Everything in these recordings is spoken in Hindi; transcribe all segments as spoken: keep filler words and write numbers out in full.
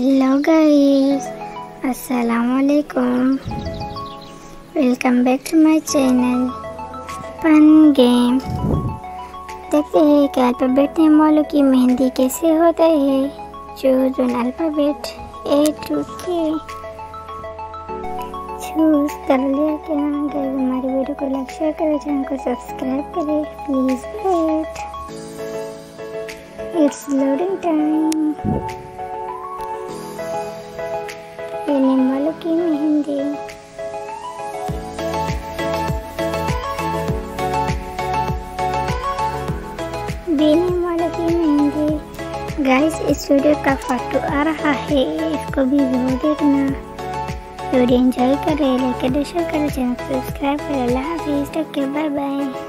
हेलो गाइस, अस्सलाम वालेकुम। Welcome back to my channel fun game. देखते हैं कि अल्फ़ाबेट नेम वालों की मेहंदी कैसे होता है। Choose one alphabet A to K. Choose कर लिया क्या गाइस? हमारी वीडियो को लाइक शेयर करें, चैनल को सब्सक्राइब करें please. Wait, it's loading time. Name वालों की मेहंदी। बी नेम वालों की मेहंदी। गाइस, इस वीडियो का पार्ट टू आ रहा है, इसको भी जरूर देखना। वीडियो एंजॉय करें, लाइक करें, शेयर करें, चैनल को सब्सक्राइब करें। अल्लाह हाफिज़, take care, bye bye.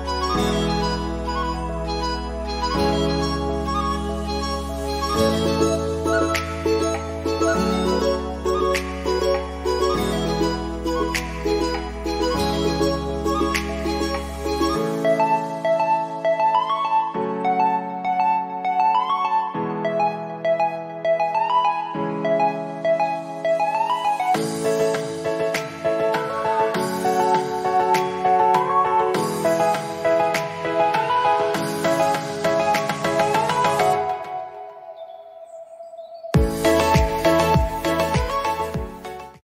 Thank you.